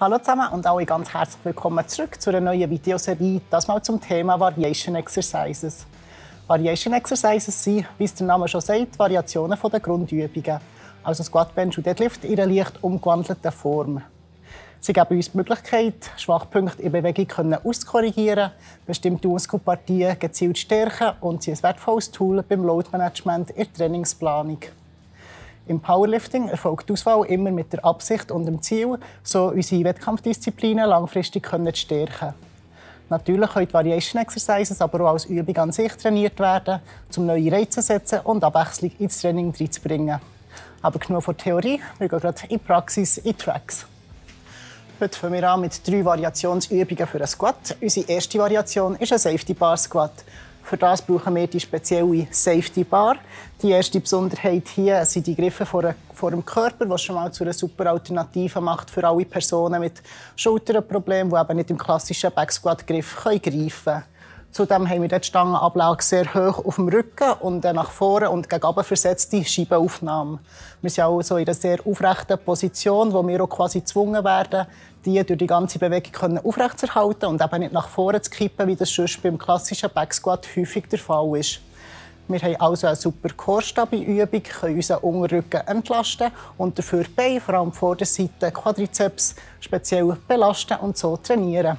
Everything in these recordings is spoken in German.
Hallo zusammen und alle ganz herzlich willkommen zurück zu einer neuen Videoserie, das mal zum Thema Variation Exercises. Variation Exercises sind, wie es der Name schon sagt, Variationen der Grundübungen, also Squat, Bench und Deadlift in einer leicht umgewandelten Form. Sie geben uns die Möglichkeit, Schwachpunkte in Bewegung auszukorrigieren, bestimmte Muskelpartien gezielt zu stärken und sind ein wertvolles Tool beim Load-Management in der Trainingsplanung. Im Powerlifting erfolgt die Auswahl immer mit der Absicht und dem Ziel, so unsere Wettkampfdisziplinen langfristig zu stärken. Natürlich können die Variation Exercises aber auch als Übung an sich trainiert werden, um neue Reize zu setzen und Abwechslung ins Training reinzubringen. Aber genug von Theorie, wir gehen gerade in die Praxis, in Tracks. Heute fangen wir an mit 3 Variationsübungen für einen Squat. Unsere erste Variation ist ein Safety Bar Squat. Für das brauchen wir die spezielle Safety Bar. Die erste Besonderheit hier sind die Griffe vor dem Körper, was schon mal zu einer super Alternative macht für alle Personen mit Schulterproblemen, die eben nicht im klassischen Backsquat-Griff greifen können. Zudem haben wir die Stangenablage sehr hoch auf dem Rücken und nach vorne und gegen unten versetzte Scheibenaufnahme. Wir sind also in einer sehr aufrechten Position, wo wir auch quasi gezwungen werden, die durch die ganze Bewegung aufrechtzuerhalten und eben nicht nach vorne zu kippen, wie das sonst beim klassischen Backsquat häufig der Fall ist. Wir haben also eine super Core-Stabi-Übung, können unseren Unterrücken entlasten und dafür die Beine, vor allem die Vorderseite, Quadrizeps, speziell belasten und so trainieren.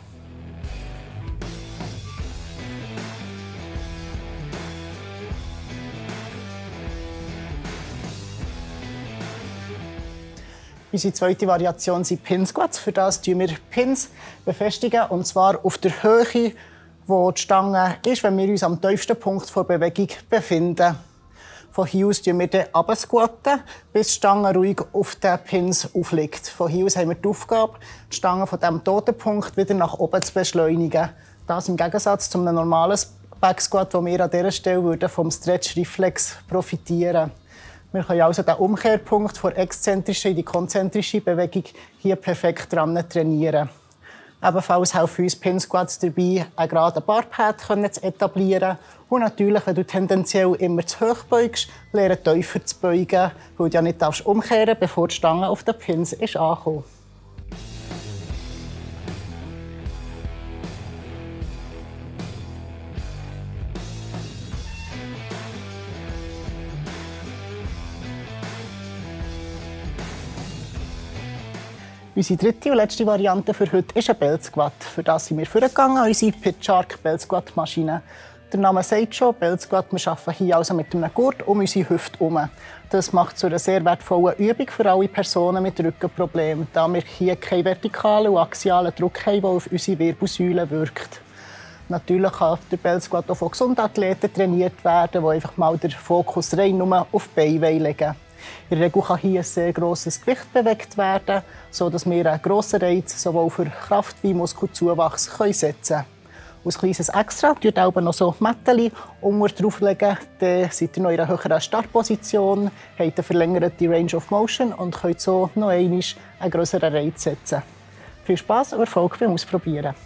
Unsere zweite Variation sind Pin Squats. Für das befestigen wir Pins befestigen, und zwar auf der Höhe, wo die Stange ist, wenn wir uns am tiefsten Punkt der Bewegung befinden. Von hier aus squatten wir runter, bis die Stange ruhig auf den Pins aufliegt. Von hier aus haben wir die Aufgabe, die Stange von diesem toten Punkt wieder nach oben zu beschleunigen. Das im Gegensatz zu einem normalen Backsquat, wo wir an dieser Stelle vom Stretch-Reflex profitieren. Wir können also den Umkehrpunkt von exzentrischen in die konzentrische Bewegung hier perfekt dran trainieren. Ebenfalls helfen uns Pin Squats dabei, einen geraden Barpad zu etablieren. Und natürlich, wenn du tendenziell immer zu hoch beugst, lernen tiefer zu beugen, weil du ja nicht umkehren darfst, bevor die Stange auf den Pins ist angekommen. Unsere dritte und letzte Variante für heute ist ein Belt Squat. Für das sind wir vorgegangen, unsere Pit Shark Belt Squat Maschine. Der Name sagt schon, Belt Squat, wir arbeiten hier also mit einem Gurt um unsere Hüfte herum. Das macht zu einer sehr wertvollen Übung für alle Personen mit Rückenproblemen, da wir hier keinen vertikalen und axialen Druck haben, der auf unsere Wirbelsäule wirkt. Natürlich kann der Belt Squat auch von Gesundathleten trainiert werden, die einfach mal den Fokus rein nur auf die Beine legen. In der Regel kann hier ein sehr grosses Gewicht bewegt werden, sodass wir einen grossen Reiz sowohl für Kraft- wie Muskelzuwachs setzen können. Als kleines Extra legen wir auch noch so Mättchen unten drauflegen. Dann seid ihr noch in einer höheren Startposition, habt eine verlängerte Range of Motion und könnt so noch einmal einen grösseren Reiz setzen. Viel Spass und Erfolg beim Ausprobieren!